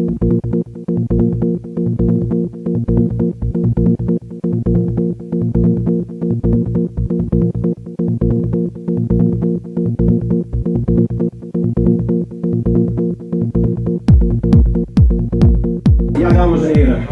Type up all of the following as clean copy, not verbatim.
Ja, dames en heren.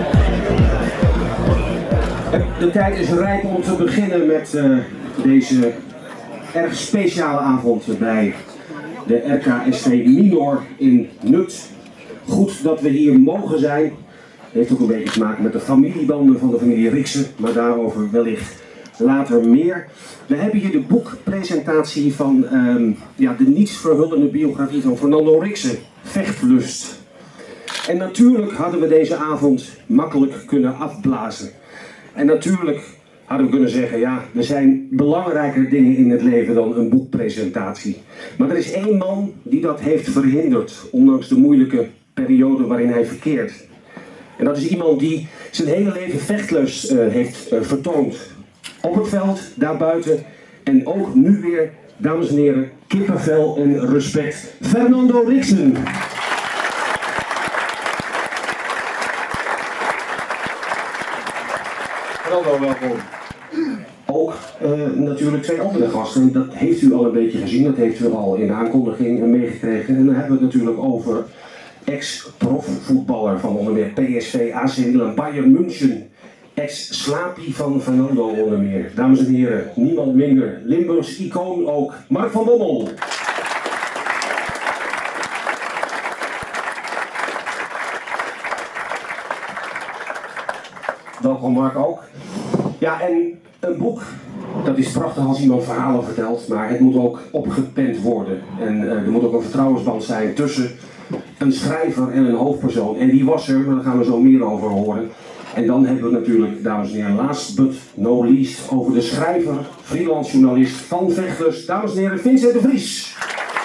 De tijd is rijp om te beginnen met deze erg speciale avond bij de RKSV Minor in Nut. Goed dat we hier mogen zijn. Heeft ook een beetje te maken met de familiebanden van de familie Riksen, maar daarover wellicht later meer. We hebben hier de boekpresentatie van de niets verhullende biografie van Fernando Riksen, Vechtlust. En natuurlijk hadden we deze avond makkelijk kunnen afblazen. En natuurlijk hadden we kunnen zeggen, ja, er zijn belangrijker dingen in het leven dan een boekpresentatie. Maar er is één man die dat heeft verhinderd, ondanks de moeilijke periode waarin hij verkeert. En dat is iemand die zijn hele leven vechtlust heeft vertoond. Op het veld, daarbuiten en ook nu weer, dames en heren, kippenvel en respect. Fernando Riksen. Fernando, welkom. Ook natuurlijk twee andere gasten, dat heeft u al een beetje gezien, dat heeft u al in de aankondiging meegekregen. En dan hebben we het natuurlijk over ex-profvoetballer van onder meer PSV, AC Milan, Bayern München. Ex-slaapie van Fernando onder meer. Dames en heren, niemand minder, Limburgs icoon ook, Mark van Bommel. Welkom Mark ook. Ja, en een boek, dat is prachtig als iemand verhalen vertelt, maar het moet ook opgepend worden. En er moet ook een vertrouwensband zijn tussen een schrijver en een hoofdpersoon. En die was er, maar daar gaan we zo meer over horen. En dan hebben we het natuurlijk, dames en heren, last but no least, over de schrijver, freelance journalist van Vechtlust, dames en heren, Vincent de Vries.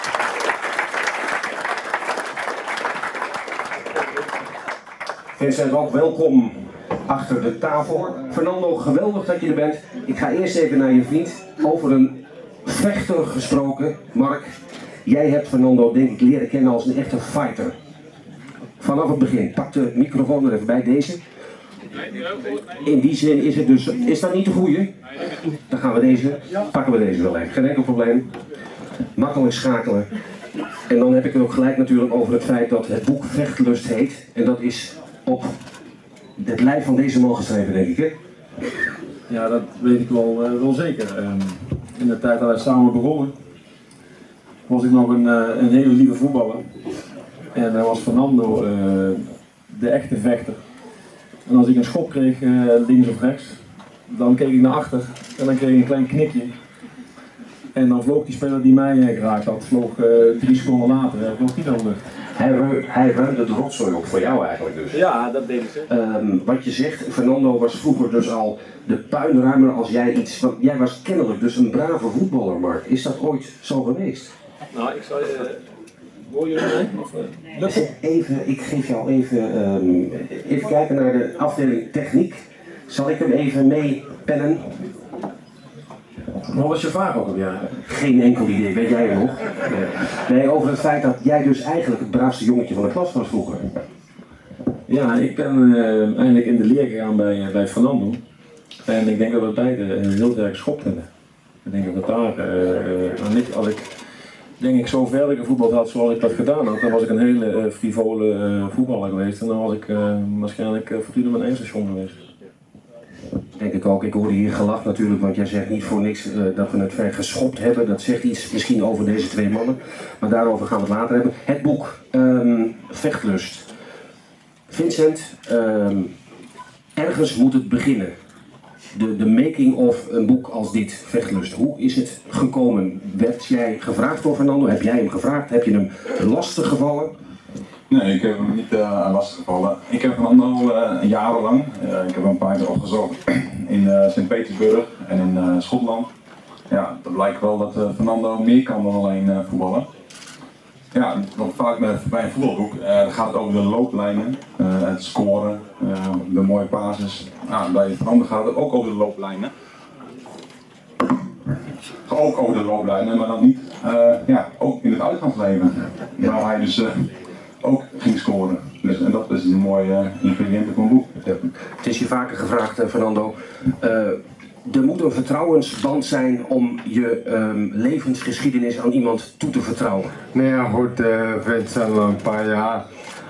Vincent, ook welkom achter de tafel. Fernando, geweldig dat je er bent. Ik ga eerst even naar je vriend. Over een vechter gesproken. Mark, jij hebt Fernando denk ik leren kennen als een echte fighter. Vanaf het begin. Pak de microfoon er even bij, deze. In die zin is het dus, is dat niet de goeie? Dan gaan we deze, pakken we deze wel even. Geen enkel probleem. Makkelijk schakelen. En dan heb ik het ook gelijk natuurlijk over het feit dat het boek Vechtlust heet. En dat is op het lijf van deze man geschreven, denk ik, hè? Ja, dat weet ik wel zeker. In de tijd dat wij samen begonnen, was ik nog een hele lieve voetballer. En dan was Fernando de echte vechter. En als ik een schop kreeg, links of rechts, dan keek ik naar achter en dan kreeg ik een klein knikje. En dan vloog die speler die mij geraakt had, vloog 3 seconden later, vloog die dan de lucht. Hij ruimde de rotzooi op voor jou eigenlijk dus. Ja, dat deed ik. Wat je zegt, Fernando was vroeger dus al de puinruimer als jij iets... Want jij was kennelijk dus een brave voetballer, Mark. Is dat ooit zo geweest? Nou, ik zou je... Hoor je mij? Even, ik geef jou even kijken naar de afdeling techniek. Zal ik hem even meepennen? Wat was je vraag ook alweer? Geen enkel idee, weet jij nog? Nee, over het feit dat jij dus eigenlijk het braafste jongetje van de klas was vroeger. Ja, ik ben eigenlijk in de leer gegaan bij Fernando. En ik denk dat we beide heel erg geschopt hebben. Ik denk dat we daar, niet als ik denk ik zo ver gevoetbald had zoals ik dat gedaan had, dan was ik een hele frivole voetballer geweest. En dan was ik waarschijnlijk voortdurend mijn eindstation geweest. Denk ik ook. Ik hoorde hier gelach natuurlijk, want jij zegt niet voor niks dat we het ver geschopt hebben. Dat zegt iets misschien over deze twee mannen, maar daarover gaan we het later hebben. Het boek Vechtlust. Vincent, ergens moet het beginnen. De making of een boek als dit, Vechtlust. Hoe is het gekomen? Werd jij gevraagd door Fernando? Heb jij hem gevraagd? Heb je hem lastig gevallen? Nee, ik heb hem niet lastig gevallen. Ik heb Fernando jarenlang, ik heb hem een paar keer opgezocht in Sint-Petersburg en in Schotland. Ja, dat blijkt wel dat Fernando meer kan dan alleen voetballen. Ja, wat vaak bij een voetbalboek gaat het over de looplijnen, het scoren, de mooie passes. Nou, bij Fernando gaat het ook over de looplijnen. Ook over de looplijnen, maar dan niet, ook in het uitgangsleven. Waar hij dus ook ging scoren. Dus, en dat is een mooie ingrediënt van het boek. Ja. Het is je vaker gevraagd, Fernando. Er moet een vertrouwensband zijn om je levensgeschiedenis aan iemand toe te vertrouwen. Nee, ja, goed, Vincent al een paar jaar.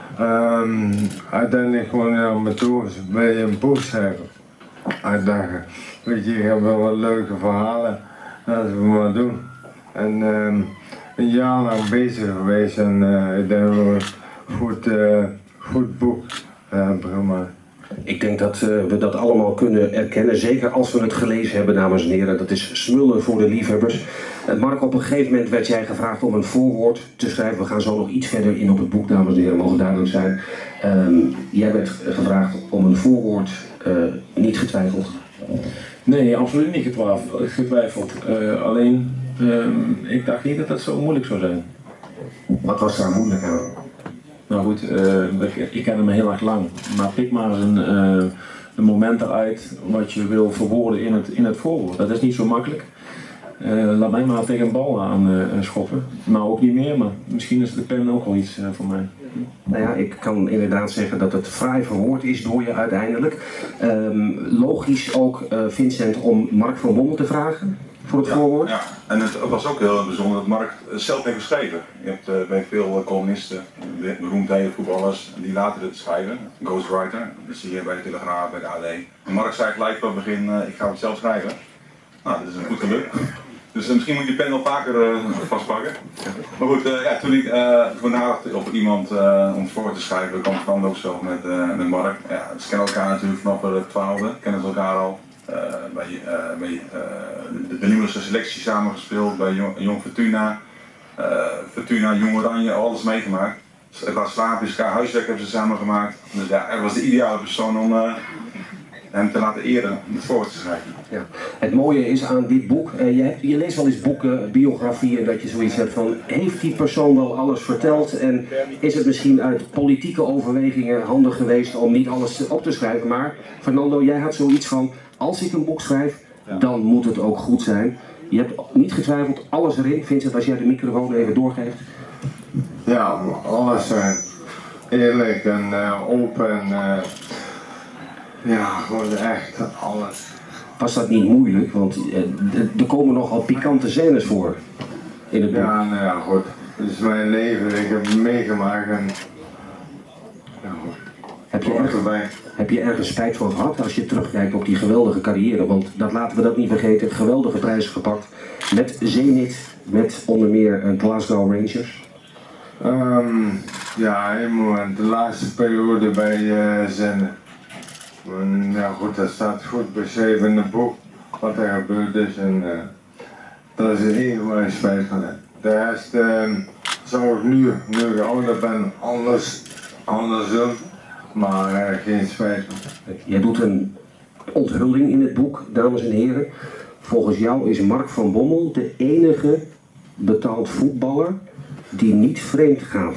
Uiteindelijk gewoon wil je een boek schrijven. Ik dacht, weet je, ik heb wel wat leuke verhalen, laten we maar doen. En een jaar lang bezig geweest en ik denk dat we een goed boek hebben gemaakt. Ik denk dat we dat allemaal kunnen erkennen, zeker als we het gelezen hebben, dames en heren. Dat is smullen voor de liefhebbers. Mark, op een gegeven moment werd jij gevraagd om een voorwoord te schrijven. We gaan zo nog iets verder in op het boek, dames en heren, mogen duidelijk zijn. Jij werd gevraagd om een voorwoord, niet getwijfeld. Nee, absoluut niet getwijfeld. Alleen, ik dacht niet dat het zo moeilijk zou zijn. Wat was daar moeilijk aan? Nou goed, ik ken hem heel erg lang, maar pik maar eens een moment eruit wat je wil verwoorden in het voorwoord. Dat is niet zo makkelijk. Laat mij maar tegen een bal aan schoppen. Nou ook niet meer, maar misschien is de pen ook wel iets voor mij. Nou ja, ik kan inderdaad zeggen dat het fraai verwoord is door je uiteindelijk. Logisch ook, Vincent, om Mark van Bommel te vragen voor het voorwoord. Ja, en het was ook heel bijzonder dat Mark zelf heeft geschreven. Je hebt bij veel columnisten, beroemdheden, voetballers, die later het schrijven. Ghostwriter, dat zie je bij de Telegraaf, bij de AD. En Mark zei gelijk van het begin, ik ga het zelf schrijven. Nou, dat is een goed geluk. Dus misschien moet je pen wel vaker vastpakken. Maar goed, ja, toen ik nadacht op iemand om het voor te schrijven, kwam Fernando ook zo met Mark. Ja, ze kennen elkaar natuurlijk vanaf de 12e, kennen ze elkaar al. Bij de Limburgse selectie samengespeeld, bij Jong Fortuna, Fortuna, Jong Oranje, alles meegemaakt. Qua slaapjes, qua huiswerk hebben ze samen gemaakt. Dus ja, hij was de ideale persoon om hem te laten eren, het voor te schrijven. Ja. Het mooie is aan dit boek, je leest wel eens boeken, biografieën, dat je zoiets hebt van, heeft die persoon wel alles verteld en is het misschien uit politieke overwegingen handig geweest om niet alles op te schrijven, maar Fernando, jij had zoiets van, als ik een boek schrijf, dan moet het ook goed zijn. Je hebt niet getwijfeld, alles erin. Vincent, als jij de microfoon even doorgeeft. Ja, alles zijn eerlijk en open en ja, gewoon echt alles. Was dat niet moeilijk? Want er komen nogal pikante scènes voor in het boek. Ja, nou ja, goed. Het is mijn leven, ik heb het meegemaakt en ja, goed. Heb je ergens spijt van gehad als je terugkijkt op die geweldige carrière? Want laten we dat niet vergeten, geweldige prijzen gepakt. Met Zenit, met onder meer Glasgow Rangers. Ja, een moment, de laatste periode bij Zenit. Ja goed, dat staat goed beschreven in het boek wat er gebeurd is en dat is het enige waar ik spijt van heb. De rest zou ik nu ik ouder ben, anders doen, maar geen spijt van. Jij doet een onthulling in het boek, dames en heren. Volgens jou is Mark van Bommel de enige betaald voetballer die niet vreemd gaat.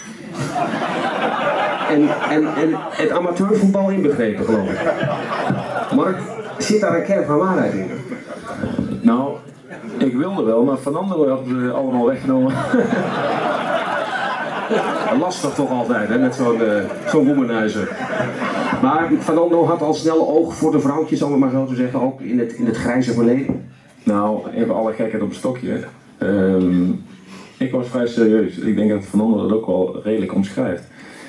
En het amateurvoetbal inbegrepen, geloof ik. Mark, zit daar een kern van waarheid in? Nou, ik wilde wel, maar Fernando had het allemaal weggenomen. Lastig toch altijd, hè, met zo'n womanizer. Maar Fernando had al snel oog voor de vrouwtjes, om het maar zo te zeggen, ook in het grijze verleden. Nou, even alle gekheid op een stokje. Ik was vrij serieus. Ik denk dat Fernando dat ook wel redelijk omschrijft.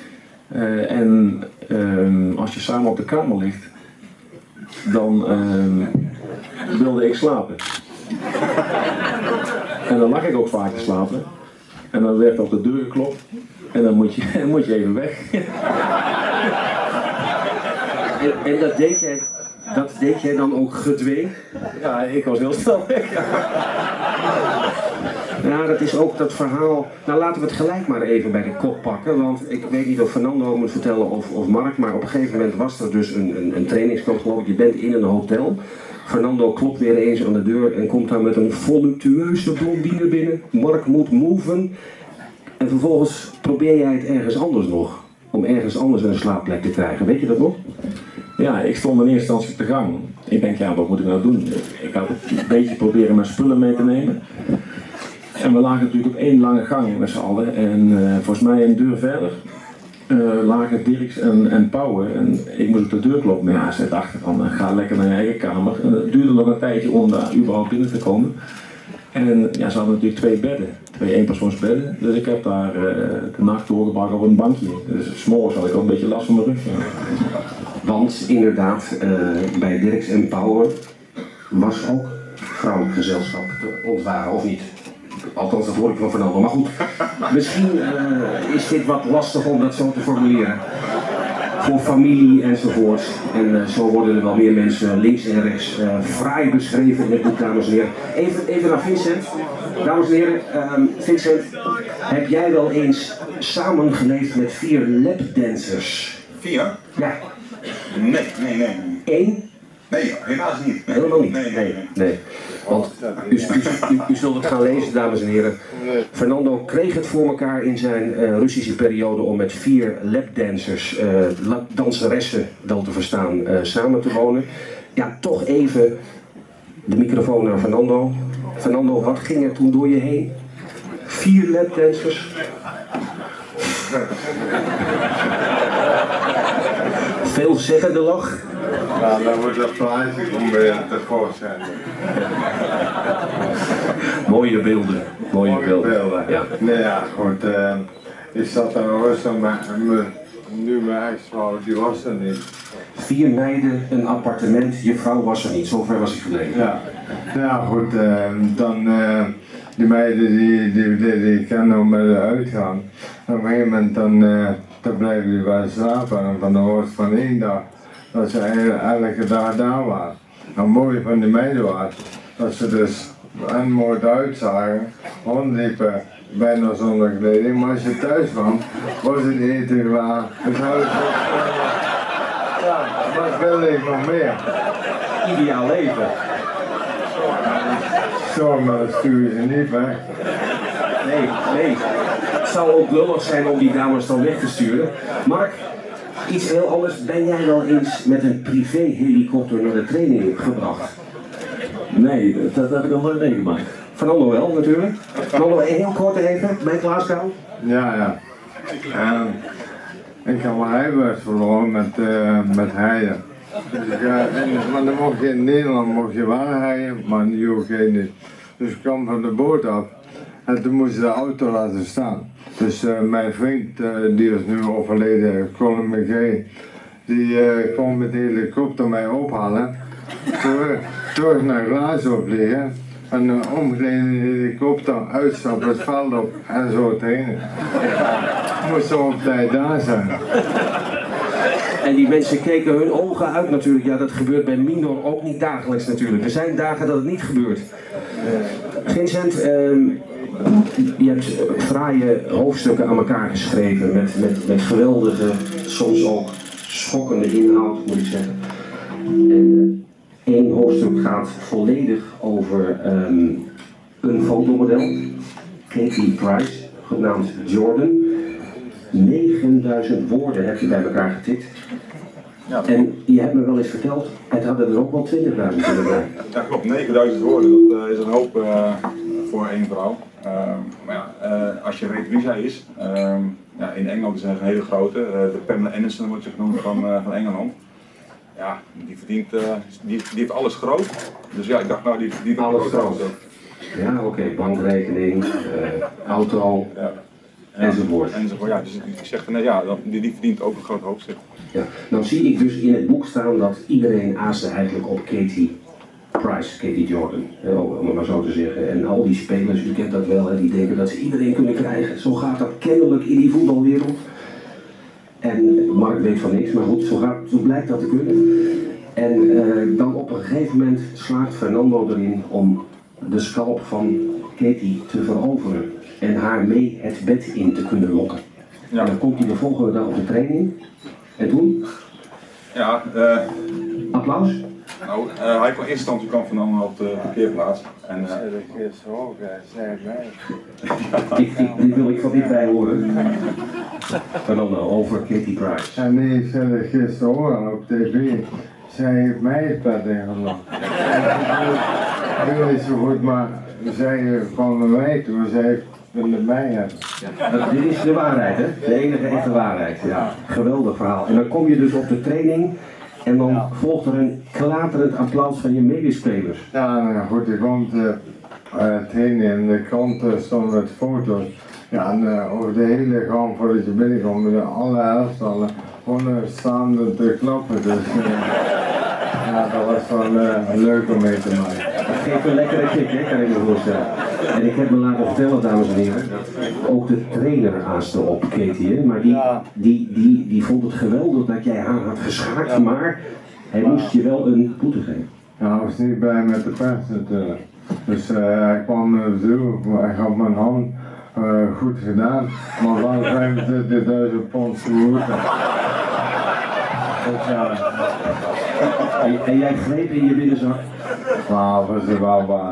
Als je samen op de kamer ligt, dan wilde ik slapen. En dan lag ik ook vaak te slapen. En dan werd op de deur geklopt. En dan moet je even weg. En dat deed jij dan ook gedwee? Ja, ik was heel snel weg. Ja, dat is ook dat verhaal. Nou, laten we het gelijk maar even bij de kop pakken. Want ik weet niet of Fernando moet vertellen of Mark. Maar op een gegeven moment was er dus een trainingskamp, geloof ik. Je bent in een hotel. Fernando klopt weer eens aan de deur en komt daar met een voluptueuze blondine binnen. Mark moet moven. En vervolgens probeer jij het ergens anders nog. Om ergens anders een slaapplek te krijgen. Weet je dat nog? Ja, ik stond in eerste instantie op de gang. Ik denk, ja, wat moet ik nou doen? Ik had een beetje proberen mijn spullen mee te nemen. En we lagen natuurlijk op één lange gang met z'n allen. En volgens mij een deur verder lagen Dirks en Pauwe. En ik moest op de deur kloppen. Maar ja, ze dachten van ga lekker naar je eigen kamer. En het duurde nog een tijdje om daar überhaupt binnen te komen. En ja, ze hadden natuurlijk 2 bedden. 2 eenpersoonsbedden. Dus ik heb daar de nacht doorgebracht op een bankje. Dus 's morgens had ik ook een beetje last van mijn rug. Ja. Want inderdaad, bij Dirks en Pauwe was ook vrouwelijk gezelschap te ontwaren, of niet? Althans, dat hoor ik van Fernando. Maar goed, misschien is dit wat lastig om dat zo te formuleren. Voor familie enzovoort. En zo worden er wel meer mensen links en rechts fraai beschreven in het boek, dames en heren. Even naar Vincent. Dames en heren, Vincent, heb jij wel eens samengeleefd met 4 lapdancers? 4? Ja. Nee. 1? Nee, helaas niet. Helemaal niet? Nee. Want u zult het gaan lezen, dames en heren. Fernando kreeg het voor elkaar in zijn Russische periode om met 4 lapdancers, danseressen wel te verstaan, samen te wonen. Ja, toch even de microfoon naar Fernando. Fernando, wat ging er toen door je heen? 4 lapdancers? Veelzeggende lach. Ja, dan wordt dat plaatje weer tevoorschijn. Mooie beelden. Mooie beelden. Ja. Nee, ja, goed. Ik zat daar rustig met mijn ex-vrouw, die was er niet. 4 meiden, een appartement, je vrouw was er niet. Zover was ik gebleven. Ja, goed. Dan die meiden die kennen met de uitgang. Op een gegeven moment dan blijven die bij slapen. En van de hoort van 1 dag dat ze elke dag daar waren. Het mooie van die meiden was dat ze dus en mooi uitzagen, rondliepen, bijna zonder kleding. Maar als je thuis kwam, was het eten klaar. Het huis was wel even nog meer. Ideaal leven. Zo, maar dat stuur je ze niet weg. Nee. Het zou ook lullig zijn om die dames dan weg te sturen. Mark, iets heel anders. Ben jij wel eens met een privé-helikopter naar de training gebracht? Nee, dat heb ik nog nooit meegemaakt. Fernando wel, natuurlijk. Fernando, heel kort even, bij Glasgow. Ja. Ik heb mijn rijbewijs verloren met rijden. Dus maar dan mocht je in Nederland wel rijden, maar in de UK niet. Dus ik kwam van de boot af en toen moest je de auto laten staan. Dus mijn vriend, die is nu overleden, Colin McGee, die kwam met de helikopter mij ophalen, terug naar Glasgow vliegen en een omgeleden helikopter uitstappen, het veld op en zo trainen. Ik moest zo op tijd daar zijn. En die mensen keken hun ogen uit natuurlijk. Ja, dat gebeurt bij Minor ook niet dagelijks natuurlijk. Er zijn dagen dat het niet gebeurt. Vincent, je hebt fraaie hoofdstukken aan elkaar geschreven met geweldige, soms ook schokkende inhoud, moet ik zeggen. En één hoofdstuk gaat volledig over een fotomodel, Katie Price, genaamd Jordan. 9000 woorden heb je bij elkaar getikt. Ja, en je hebt me wel eens verteld, het hadden er ook wel 20.000 kunnen zijn. Ja, klopt. 9000 woorden, dat is een hoop voor één vrouw. Maar ja, als je weet wie zij is, ja, in Engeland is ze een hele grote, de Pamela Anderson wordt ze genoemd van Engeland. Ja, die verdient, die heeft alles groot. Dus ja, ik dacht nou, die verdient alles groot. Ja, oké, bankrekening, auto. Ja. Enzovoort. Ja, dus ik zeg van, ja, die verdient ook een groot hoofdstuk. Ja, nou zie ik dus in het boek staan dat iedereen aasde eigenlijk op Katie Price, Katie Jordan, om het maar zo te zeggen. En al die spelers, u kent dat wel, hè, die denken dat ze iedereen kunnen krijgen. Zo gaat dat kennelijk in die voetbalwereld. En Mark weet van niks, maar goed, zo blijkt dat te kunnen. En dan op een gegeven moment slaagt Fernando erin om de scalp van Katie te veroveren. En haar mee het bed in te kunnen lokken. Ja. En dan komt hij de volgende dag op de training. En toen? Ja, applaus? Nou, hij kwam in eerste instantie Fernando op de parkeerplaats. En, dit wil ik van dichtbij horen. Fernando, over Katie Price. En die heeft gisteren horen op tv. Zij heeft mij het bed ingelokt. Ik weet niet zo goed, maar zei van mij toen, zei ik wilde mij hebben. Ja, dit is de waarheid, hè? De enige echte waarheid. Ja, geweldig verhaal. En dan kom je dus op de training en dan volgt er een klaterend applaus van je medespelers. Ja, nou goed, ik kwam trainen en de krant stond met foto's. Ja, en over de hele gang voordat je binnenkomt, met alle elftallen, gewoon staande te klappen. Dus ja, dat was wel leuk om mee te maken. Dat geeft een lekkere kick, hè, kan ik me voorstellen. En ik heb me laten vertellen, dames en heren, dat ook de trainer aaste op Katie, hè? Maar die vond het geweldig dat jij haar had geschaakt, maar hij moest je wel een boete geven. Ja, hij was niet blij met de pers natuurlijk. Dus hij kwam naar me toe, hij gaf mijn hand, goed gedaan, maar wel 25.000 pond vermoeden. Dus ja. En jij greep in je binnenzak? Nou, was het wel waar.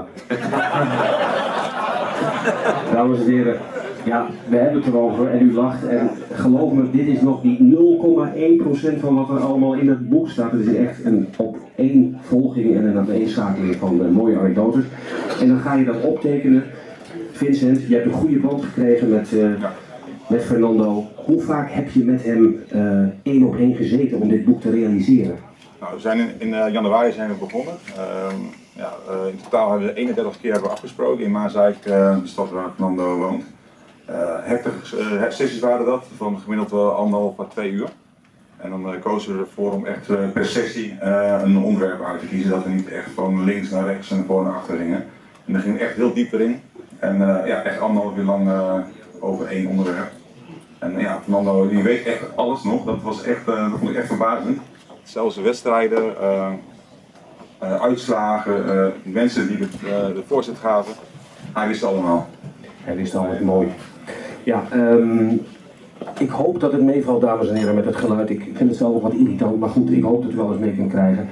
Dames en heren, ja, we hebben het erover en u lacht en geloof me, dit is nog die 0,1% van wat er allemaal in het boek staat. Het is echt een opeenvolging en een aaneenschakeling van mooie anekdotes. En dan ga je dat optekenen. Vincent, je hebt een goede band gekregen met Fernando. Hoe vaak heb je met hem 1 op 1 gezeten om dit boek te realiseren? Nou, we zijn in januari zijn we begonnen. In totaal hebben we 31 keer afgesproken in Maasdijk, de stad waar Fernando woont. Heftige sessies waren dat, van gemiddeld wel 1,5 à 2 uur. En dan kozen we ervoor om echt per sessie een onderwerp uit te kiezen, dat we niet echt van links naar rechts en voor naar achter gingen. En dan ging echt heel diep erin. En echt 1,5 uur lang over 1 onderwerp. En ja, Fernando die weet echt alles nog, dat vond ik echt verbazend. Zelfs de wedstrijden, uitslagen, mensen die de voorzet gaven, hij wist het allemaal. Hij wist altijd mooi. Ja, ik hoop dat het meevalt, dames en heren, met het geluid. Ik vind het zelf nog wat irritant, maar goed, ik hoop dat u wel eens mee kunt krijgen.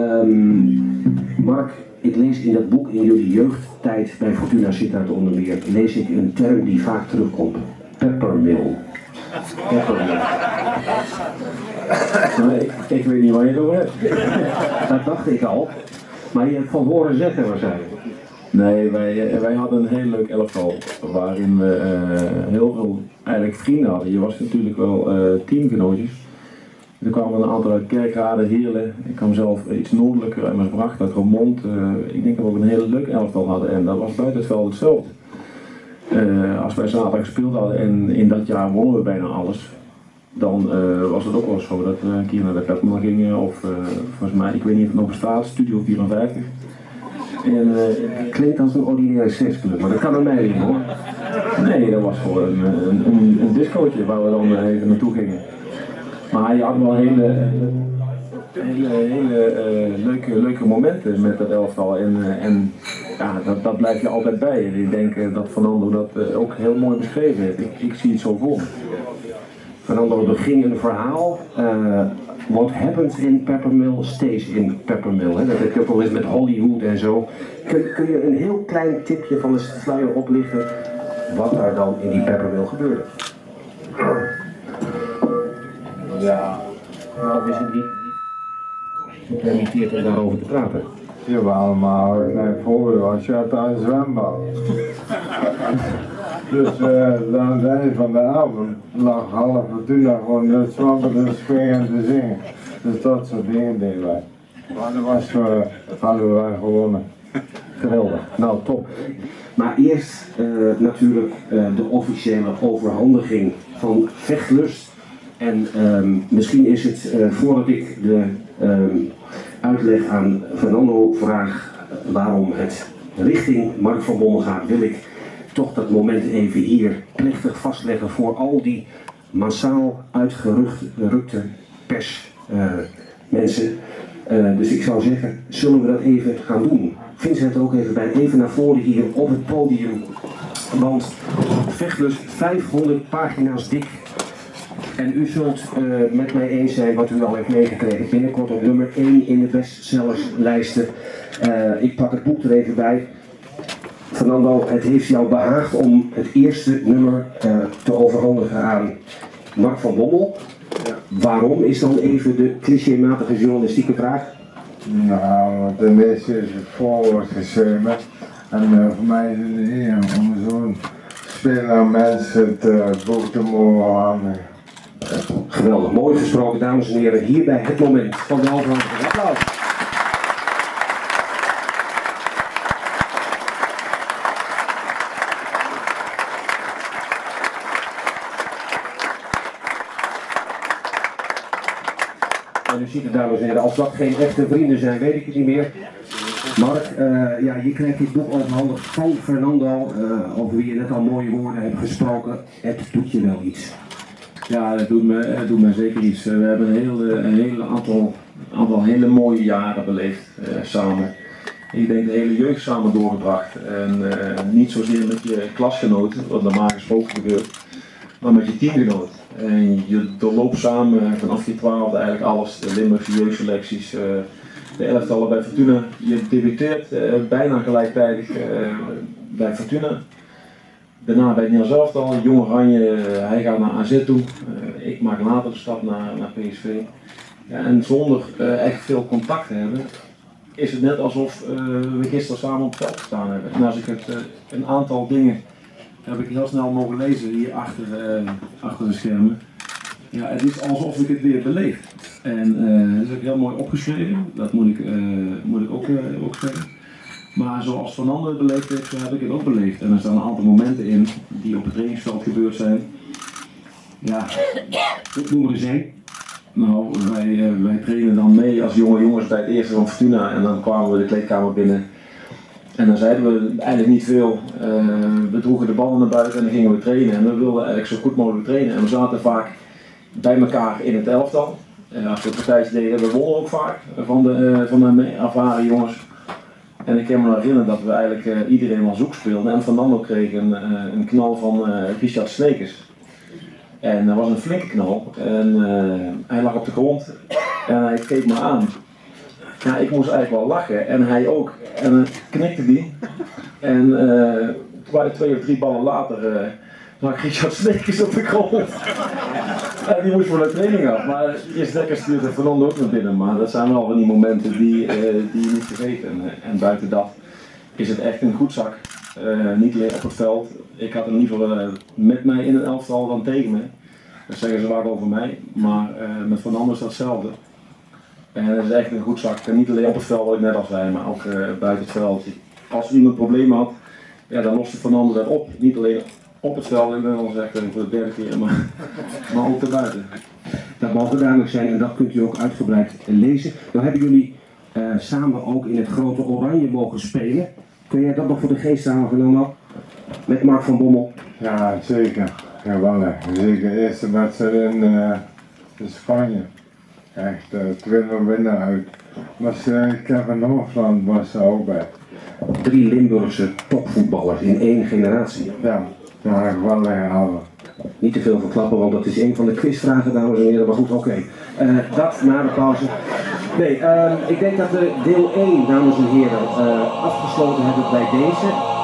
Mark, ik lees in dat boek, in jullie jeugdtijd bij Fortuna Sittard onder meer, lees ik een term die vaak terugkomt. Peppermill. Peppermill. Ik weet niet waar je het over hebt. Dat dacht ik al, maar je hebt van horen zeggen waarschijnlijk. Nee, wij hadden een heel leuk elftal waarin we heel veel eigenlijk vrienden hadden. Je was natuurlijk wel teamgenootjes. Er kwamen een aantal uit Kerkrade, Heerlen. Ik kwam zelf iets noordelijker uit Maasbracht, uit Roermond. Ik denk dat we ook een hele leuk elftal hadden en dat was buiten het veld hetzelfde. Als wij zaterdag gespeeld hadden en in dat jaar wonnen we bijna alles, dan was het ook wel zo dat we een keer naar de Peppermill gingen of volgens mij, ik weet niet of het nog bestaat, Studio 54. En Klinkt als een ordinaire seksclub, maar dat kan aan mij niet hoor. Nee, dat was gewoon een discootje waar we dan even naartoe gingen. Maar je had wel hele leuke momenten met dat elftal en ja, dat blijf je altijd bij. Ik denk dat Fernando dat ook heel mooi beschreven heeft. Ik zie het zo voor me. Fernando, er ging een verhaal. What happens in Peppermill stays in Peppermill. Hè? Dat heb je ook wel eens met Hollywood en zo. Kun je een heel klein tipje van de sluier oplichten wat er dan in die Peppermill gebeurde? Ja. Nou, is het niet gepermitteerd om daarover te praten? Jawel, maar nee, vroeger was je had een zwembad. Dus dan aan het einde van de avond lag half Fortuna gewoon het zwembad te springen en te zingen. Dus dat soort dingen deden wij. Maar dat hadden wij gewonnen. Geweldig, nou top. Maar eerst natuurlijk de officiële overhandiging van Vechtlust. En misschien is het, voordat ik de uitleg aan Fernando vraag waarom het richting Mark van Bommel gaat, wil ik toch dat moment even hier plechtig vastleggen voor al die massaal uitgerukte persmensen. Dus ik zou zeggen, zullen we dat even gaan doen? Vincent er ook even bij, even naar voren hier op het podium. Want Vechtlust 500 pagina's dik. En u zult met mij eens zijn wat u al heeft meegekregen. Binnenkort op nummer 1 in de bestsellerslijsten. Ik pak het boek er even bij. Fernando, het heeft jou behaagd om het eerste nummer te overhandigen aan Mark van Bommel. Ja. Waarom is dan even de clichématige journalistieke vraag? Nou, ten eerste is het voorwoord geschreven En voor mij is het een eer om zo'n speler mensen het boek te mogen hangen. Geweldig, mooi gesproken, dames en heren. Hierbij het moment van de overhandiging. Applaus. En u ziet het, dames en heren, als dat geen echte vrienden zijn, weet ik het niet meer. Mark, ja, je krijgt dit boek overhandigd van Fernando, over wie je net al mooie woorden hebt gesproken. Het doet je wel iets. Ja, het doet me zeker iets. We hebben een hele aantal hele mooie jaren beleefd samen. Ik denk de hele jeugd samen doorgebracht. En niet zozeer met je klasgenoten, wat normaal gesproken gebeurt, maar met je teamgenoten. En je doorloopt samen vanaf je 12e eigenlijk alles, de Limburgse jeugdselecties, de elftallen bij Fortuna. Je debuteert bijna gelijktijdig bij Fortuna. Daarna bij het Nederlands elftal, Jong Oranje, hij gaat naar AZ toe. Ik maak later de stap naar PSV. Ja, en zonder echt veel contact te hebben, is het net alsof we gisteren samen op het veld gestaan hebben. En als ik een aantal dingen heb ik heel snel mogen lezen hier achter de schermen. Ja, het is alsof ik het weer beleef. En dat is ook heel mooi opgeschreven, dat moet ik ook zeggen. Maar zoals Fernando het beleefd heeft, zo heb ik het ook beleefd. En er staan een aantal momenten in die op het trainingsveld gebeurd zijn. Ja, ik noem er eens één. Nou, wij trainen dan mee als jonge jongens bij het eerste van Fortuna en dan kwamen we de kleedkamer binnen. En dan zeiden we eigenlijk niet veel. We droegen de ballen naar buiten en dan gingen we trainen. En we wilden eigenlijk zo goed mogelijk trainen. En we zaten vaak bij elkaar in het elftal. Als we partijtjes deden, we wonnen ook vaak van de ervaren jongens. En ik kan me herinneren dat we eigenlijk iedereen wel zoek speelden. En Fernando kreeg een knal van Richard Sneekers. En dat was een flinke knal. En hij lag op de grond en hij keek me aan. Ja, ik moest eigenlijk wel lachen en hij ook. En dan knikte die. En 2 of 3 ballen later lag Richard Sneekers op de grond. En die moest voor de training af. Maar Chris Dekker stuurde Fernando ook naar binnen. Maar dat zijn wel van die momenten die je niet vergeet. En buiten dat is het echt een goed zak. Niet alleen op het veld. Ik had hem liever met mij in een elftal dan tegen me. Dat zeggen ze vaak over mij. Maar met Fernando is dat hetzelfde. En het is echt een goed zak. En niet alleen op het veld, wat ik net al zei, maar ook buiten het veld. Als iemand problemen had, ja, dan loste Fernando dat op. Niet alleen op het veld, ik ben al gezegd voor de derde keer, maar ook erbuiten. Dat mag duidelijk zijn en dat kunt u ook uitgebreid lezen. Nou hebben jullie samen ook in het grote Oranje mogen spelen. Kun jij dat nog voor de geest halen, Fernando? Met Mark van Bommel? Ja, zeker. Geweldig. Zeker de eerste wedstrijd in Spanje. Echt 20 winnen uit. Was Kevin Hoogland was er ook bij. 3 Limburgse topvoetballers in 1 generatie. Ja, geweldig halen. Niet te veel verklappen, want dat is een van de quizvragen, dames en heren. Maar goed, oké. Dat na de pauze. Nee, ik denk dat we deel 1, dames en heren, afgesloten hebben bij deze.